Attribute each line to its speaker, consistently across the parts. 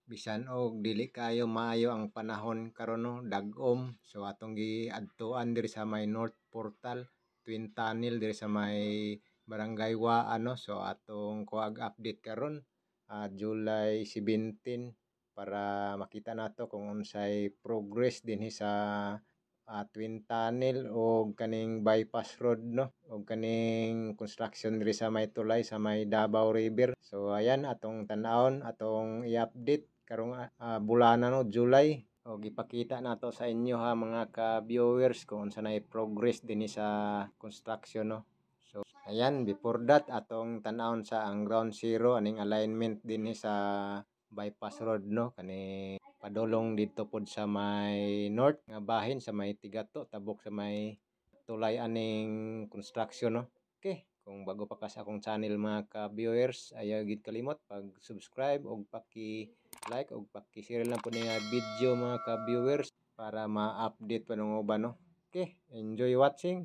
Speaker 1: bisan og dili kayo maayo ang panahon karon no, dag-om. So atong giadtuan diri sa may North Portal, Twin Tunnel diri sa may Barangay Waan no. So atong kuag update karon July 17 para makita nato kung unsay progress dinhi sa Twin Tunnel o kaning bypass road no, o kaning construction diri sa may tulay sa may Davao River. So ayan atong tan-awon, atong i-update karong bulana no, July, o gipakita nato sa inyo ha mga ka-viewers kung unsa nay progress dinhi sa construction no. So ayan, before that atong tan-awon sa ang ground zero aning alignment dinhi sa bypass road no, kani padulong dito pod sa may north nga bahin sa may Tigato tabok sa may tulay aning construction no. Okay, kung bago pa ka sa akong channel mga ka-viewers, ayaw gid kalimot pag-subscribe og paki-like og paki-share lang po nga video mga ka-viewers para ma-update pa ng uban no. Okay, enjoy watching.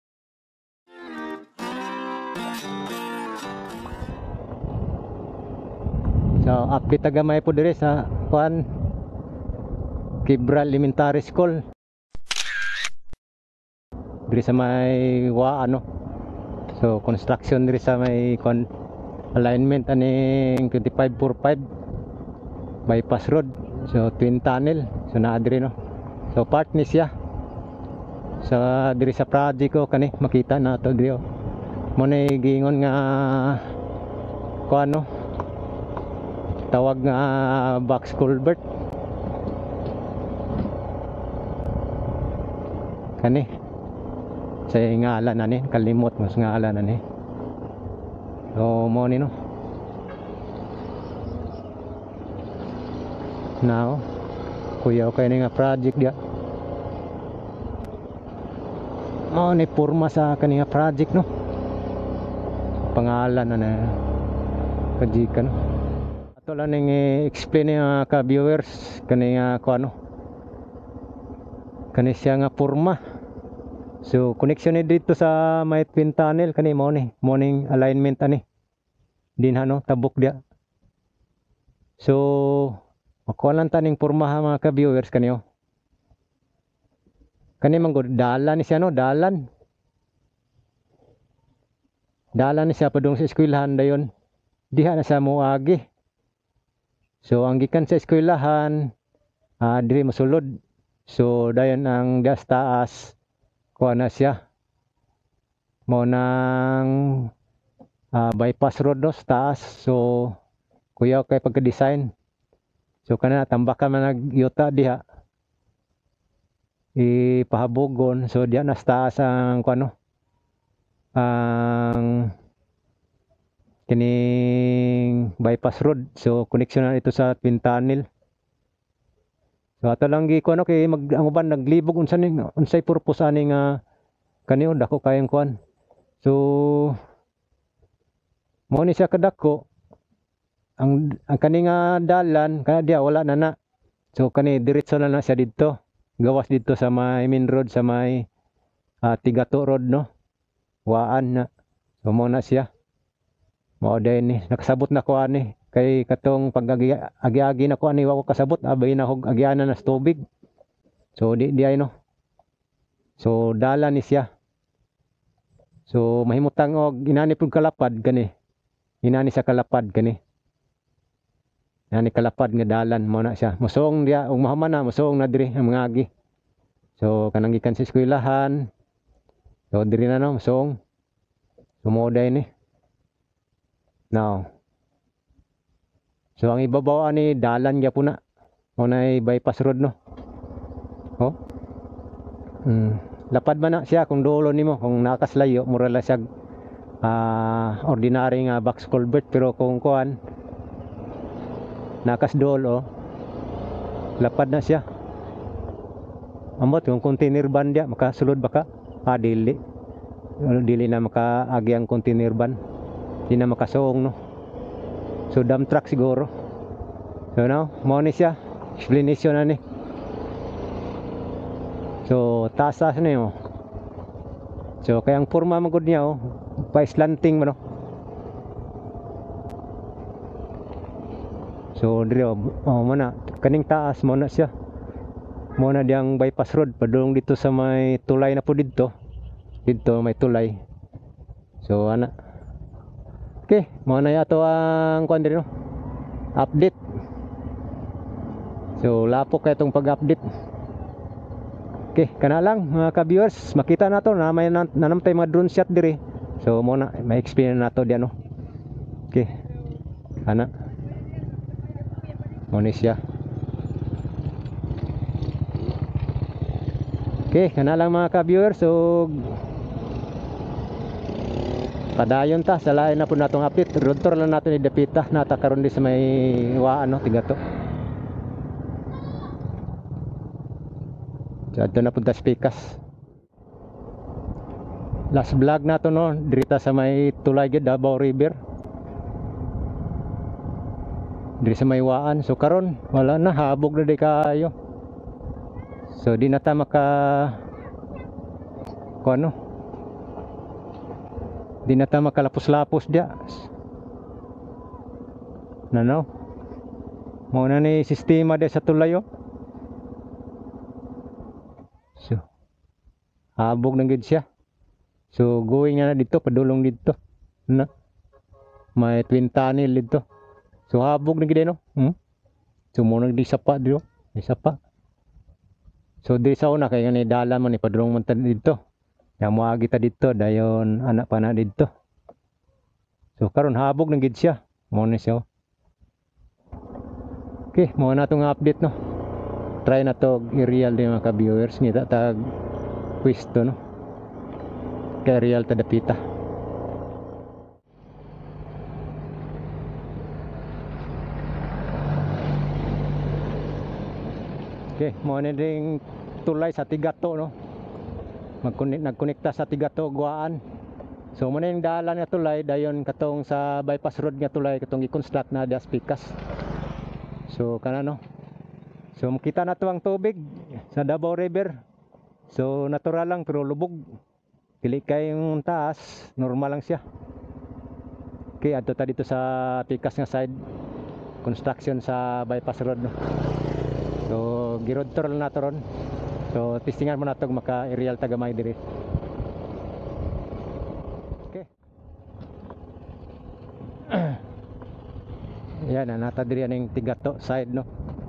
Speaker 1: So update tagamay po dire sa kuan Kibra Elementary School diri sa may Waan no. So construction diri sa may alignment aning 2545 bypass road. So Twin Tunnel, so naa diri no. So part ni siya sa diri sa project ko kani makita na to diri mo na giingon nga kuan no, tawag nga box culvert kani sa ngalan ani, kalimot mo sa ngalan ani. So mo ni no now kuya kay ni nga project dia mo ni porma sa kani nga project no, pangalan na kajika no. Ato lang ning explain ni ka viewers kani nga kuno kani siya nga porma. So connection ni dito sa may Twin Tunnel kani mo ni morning alignment ani din no, tabok dia. So makuha lang taning porma ha mga ka-viewers kaniyo. Kani manggod dalan ni siya no, dalan ni siya padung sa eskwelahan dayon. Diha na siya moagi. So ang gikan sa eskwelahan diri mosulod. So dayon ang das taas kuha na siya mo nang bypass road no, sa taas. So kuya kay pagka-design. So kana tambakan man nagyuta diha ipahabogon. So diha na sa taas ang kuno ang kining bypass road. So connection na ito sa Twin Tunnel. So ato lang gi kuno kay ang uban naglibog unsay purpose ani nga kaniyo dako kayang kuan. So mo ni siya kadako ang kani nga dalan kana dia wala na. So kani diretso na siya didto, gawas didto sa may main road sa may Tigato road no, Waan na. So mo na siya mo din ni nakasabot na ko ani kay katong pag-agi na ko ani wa ko kasabot abay na hog agianan na sa tubig. So di ay no. So dalan ni siya. So mahimutang og inani pud kalapad kani. Inani sa kalapad kani. Nani kalapad nga dalan mo na siya. Musuong dia og mahuman na musuong na diri ang mga agi. So kanang gikan sa eskwelahan. So diri na no musuong. Sumoday ni. Now. So ang ibabaw ani dalan gyapon na. Mo nay bypass road no. Oh. Lapad man na siya kung dulo nimo, kung nakaslayo mura la siya ordinary nga box culvert, pero kung kuan nakas dulo lapad na siya. Amot yung container van dia makasulod baka dili na makaagi ang container van, di na makasuong no. So dump truck siguro. So now mo ni siya explanation na ni. So taas na yun. So kaya ang forma magod niya pa slanting mo no. So
Speaker 2: So dire mana kaning taas mo na siya. Mo na diyang bypass road padulong dito sa may tulay na po dito. Dito may tulay. So ana. Okay, mo na yato ang kuan dire no. Update. So lapok kay itong pag-update. Okay, kana lang mga ka-viewers, makita nato na may nanamtay mga drone shot dire. So mo na may experience nato diyan no. Okay. Ana. Mo ni siya. Okay, kana lang mga ka-viewers. So padayon ta sa lain na po natong update. Road tour lang natin idapita nata karon di sa may waan no, tigato. So adto na punta sa Pikas. Last vlog nato no, dirita sa may tulay gid Davao River. Diri sa may waan. So karon wala na, habog na di kayo. So di na ta maka kuno. Di na ta makalapos-lapos dia. Nano? Mao na ni sistema dia sa tulayo. So habog na gid siya. So going na dito, padulong dito. Na. May twin tunnel dito. So habog na gid no. So mo nang di sapa dito. Di sapa. So di sa una kay ni dalan man ni padulong man dito. Ya moagi ta dito dayon anak pa na dito. So karon habog na gid siya. Mo ni siya. Okay, mo na tong update no. Try na to i-real din mga ka-viewers ngita tag pwesto no. Kay real ta dapita. Okay, mo na ding tulay sa Tigato no. Nagkonekta sa Tigato Guaan. So mo na yung dalan nga tulay dayon katong sa bypass road nga tulay katong i-construct na das Pikas. So kana no. So makita na to ang tubig sa Davao River. So natural lang pero lubog. Dili kay yung taas, normal lang siya. Okay, adto ta dito sa Pikas nga side. Construction sa bypass road no. So girod tour na to ron. So testingan mo na to maka-aerial tagamay diri. Okay. Yan na nata diri aning Tigato side no.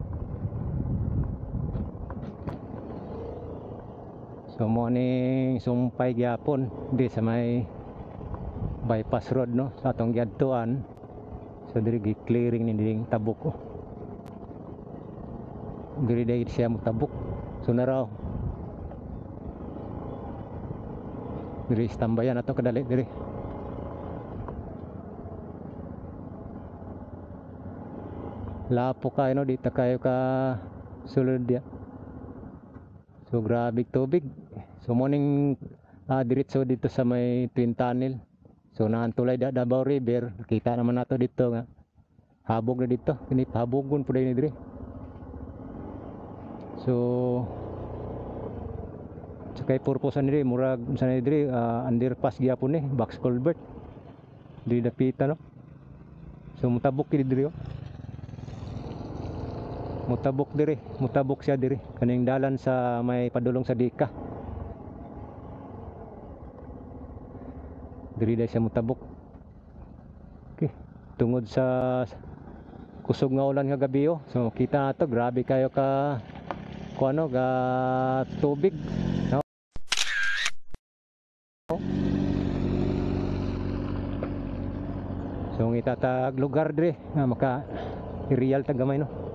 Speaker 2: So mo ning sumpay gyapon di sa may bypass road no sa atong giadtuan. So diri gi-clearing ni ding tabok ko. Diri day siya mo tabok. So naraw. Diri tambayan ato kadali diri. Lapo kayo no, dito kayo ka sulod dia. So grabe tubig. So morning diretso dito sa may twin tunnel. So naantulay da Davao River. Kita naman nato dito nga. Habog na dito. Kini habogon pud ni diri. So kay purpose ni murag unsa ni diri underpass gyapon ni box culvert. Diri dapita no. So mutabok kini diri. Mutabok diri, mutabok siya diri kaning dalan sa may padulong sa Dika. Diri day siya mutabok. Okay, tungod sa kusog nga ulan nga gabi oh. So kita nato grabe kayo ka kuno ga tubig. No? So itatag lugar diri nga maka real tagamay no.